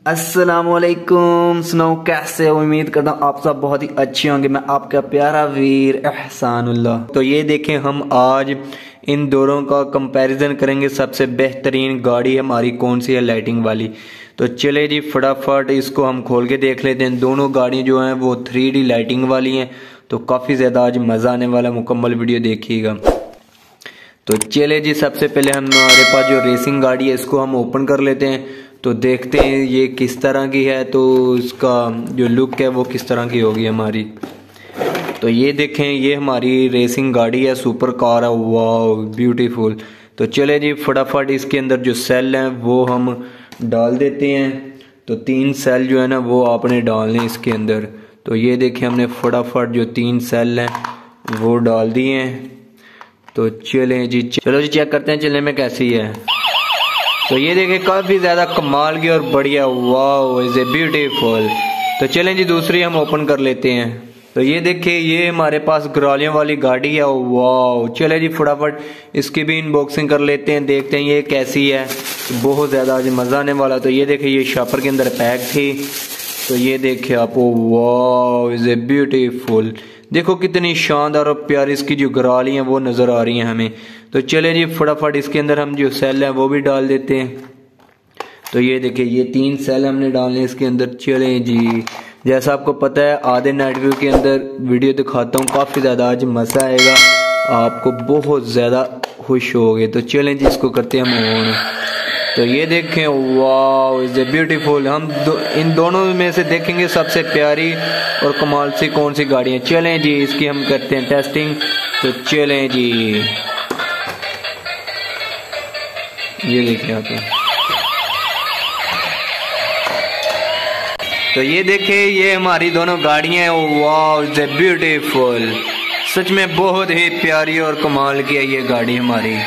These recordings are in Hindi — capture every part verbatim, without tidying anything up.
अस्सलामुअलैकुम। सुनाओ कैसे हो? उम्मीद करता हूँ आप सब बहुत ही अच्छे होंगे। मैं आपका प्यारा वीर एहसानुल्लाह। तो ये देखें, हम आज इन दोनों का कंपैरिजन करेंगे। सबसे बेहतरीन गाड़ी हमारी कौन सी है लाइटिंग वाली। तो चले जी फटाफट इसको हम खोल के देख लेते हैं। दोनों गाड़ियाँ जो हैं वो थ्री डी लाइटिंग वाली हैं, तो काफ़ी ज़्यादा आज मज़ा आने वाला। मुकम्मल वीडियो देखिएगा। तो चले जी, सबसे पहले हम हमारे पास जो रेसिंग गाड़ी है इसको हम ओपन कर लेते हैं, तो देखते हैं ये किस तरह की है, तो इसका जो लुक है वो किस तरह की होगी हमारी। तो ये देखें, ये हमारी रेसिंग गाड़ी है, सुपर कार है। वाह ब्यूटीफुल। तो चले जी फटाफट इसके अंदर जो सेल हैं वो हम डाल देते हैं। तो तीन सेल जो है ना वो आपने डालने इसके अंदर। तो ये देखें, हमने फटाफट जो तीन सेल हैं वो डाल दिए हैं। तो चलें जी, चलो जी चेक करते हैं चलने में कैसी है। तो ये देखें, काफ़ी ज़्यादा कमाल की और बढ़िया। वाह इज़ ए ब्यूटीफुल। तो चलें जी दूसरी हम ओपन कर लेते हैं। तो ये देखिए, ये हमारे पास ग्रालियों वाली गाड़ी है। वाह, चले जी फटाफट इसकी भी अनबॉक्सिंग कर लेते हैं, देखते हैं ये कैसी है। बहुत ज़्यादा आज मज़ा आने वाला। तो ये देखिए, ये शॉपर के अंदर पैक थी। तो ये देखिए आप, वाह इज़ ए ब्यूटीफुल। देखो कितनी शानदार और प्यारी इसकी जो गराली हैं वो नज़र आ रही हैं हमें। तो चले जी फटाफट इसके अंदर हम जो सेल हैं वो भी डाल देते हैं। तो ये देखिए, ये तीन सेल हमने डालने इसके अंदर। चलें जी, जैसा आपको पता है आधे नाइट व्यू के अंदर वीडियो दिखाता हूँ, काफ़ी ज़्यादा आज मज़ा आएगा, आपको बहुत ज़्यादा खुश होगे। तो चलें जी इसको करते हैं हम ऑन। तो ये देखें, वाह इज़ ए ब्यूटीफुल। हम दो, इन दोनों में से देखेंगे सबसे प्यारी और कमाल सी कौन सी गाड़ियाँ। चलें जी इसकी हम करते हैं टेस्टिंग। तो चलें जी, ये देखें आप। तो ये देखें, ये हमारी दोनों गाड़ियाँ हैं। वाह इज़ ए ब्यूटीफुल। सच में बहुत ही प्यारी और कमाल की है ये गाड़ी हमारी।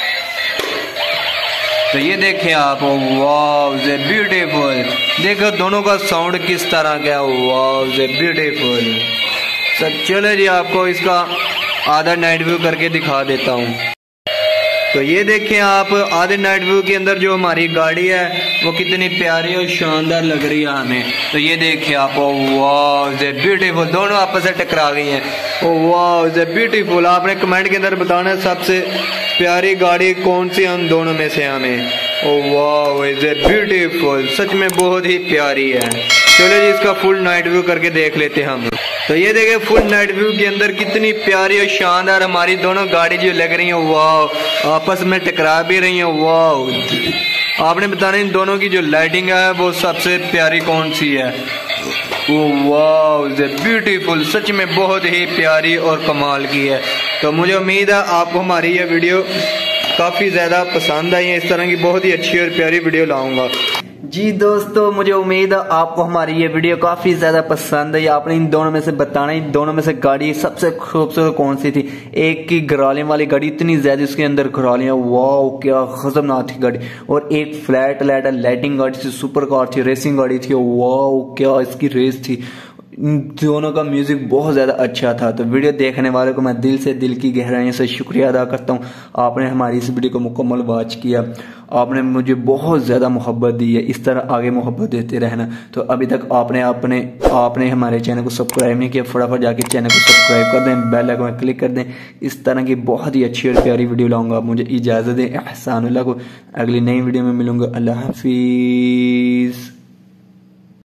तो ये देखिए आप, वाह इज़ ए ब्यूटीफुल। देखो दोनों का साउंड किस तरह का है। वाह इज़ ए ब्यूटीफुल। सर चलो जी, आपको इसका आधा नाइट व्यू करके दिखा देता हूँ। तो ये देखें आप, आधे नाइट व्यू के अंदर जो हमारी गाड़ी है वो कितनी प्यारी और शानदार लग रही है हमें। तो ये देखिए आप, वाह इज़ ए ब्यूटीफुल। दोनों आपस से टकरा गई हैं। वाह इज़ ए ब्यूटीफुल। आपने कमेंट के अंदर बताना है सबसे प्यारी गाड़ी कौन सी हम दोनों में से हमें। वाह इज़ ए ब्यूटीफुल। सच में बहुत ही प्यारी है। चलो जी इसका फुल नाइट व्यू करके देख लेते हैं हम। तो ये देखें, फुल नाइट व्यू के अंदर कितनी प्यारी और शानदार हमारी दोनों गाड़ी जो लग रही हैं। वाह, आपस में टकरा भी रही हैं। वाह, आपने बताना इन दोनों की जो लाइटिंग है वो सबसे प्यारी कौन सी है। वाह इज़ ए ब्यूटीफुल। सच में बहुत ही प्यारी और कमाल की है। तो मुझे उम्मीद है आपको हमारी ये वीडियो काफ़ी ज़्यादा पसंद आई है। इस तरह की बहुत ही अच्छी और प्यारी वीडियो लाऊंगा। जी दोस्तों, मुझे उम्मीद है आपको हमारी ये वीडियो काफ़ी ज़्यादा पसंद आई। आपने इन दोनों में से बताना, इन दोनों में से गाड़ी सबसे खूबसूरत कौन सी थी। एक की घरालियों वाली गाड़ी, इतनी ज़्यादा उसके अंदर घरालियाँ, वाह क्या खतरनाक थी गाड़ी। और एक फ्लैट लाइट लाइटिंग गाड़ी थी, सुपर कार थी, रेसिंग गाड़ी थी। वाह क्या इसकी रेस थी। दोनों का म्यूजिक बहुत ज़्यादा अच्छा था। तो वीडियो देखने वाले को मैं दिल से, दिल की गहराइयों से शुक्रिया अदा करता हूँ। आपने हमारी इस वीडियो को मुकम्मल वॉच किया, आपने मुझे बहुत ज़्यादा मोहब्बत दी है। इस तरह आगे मोहब्बत देते रहना। तो अभी तक आपने आपने आपने हमारे चैनल को सब्सक्राइब नहीं किया, फटाफट जाके चैनल को सब्सक्राइब कर दें, बेल आइकन में क्लिक कर दें। इस तरह की बहुत ही अच्छी और प्यारी वीडियो लाऊंगा। आप मुझे इजाज़त दें। एहसानुल्लाह को अगली नई वीडियो में मिलूंगा। अल्लाह हाफिज़।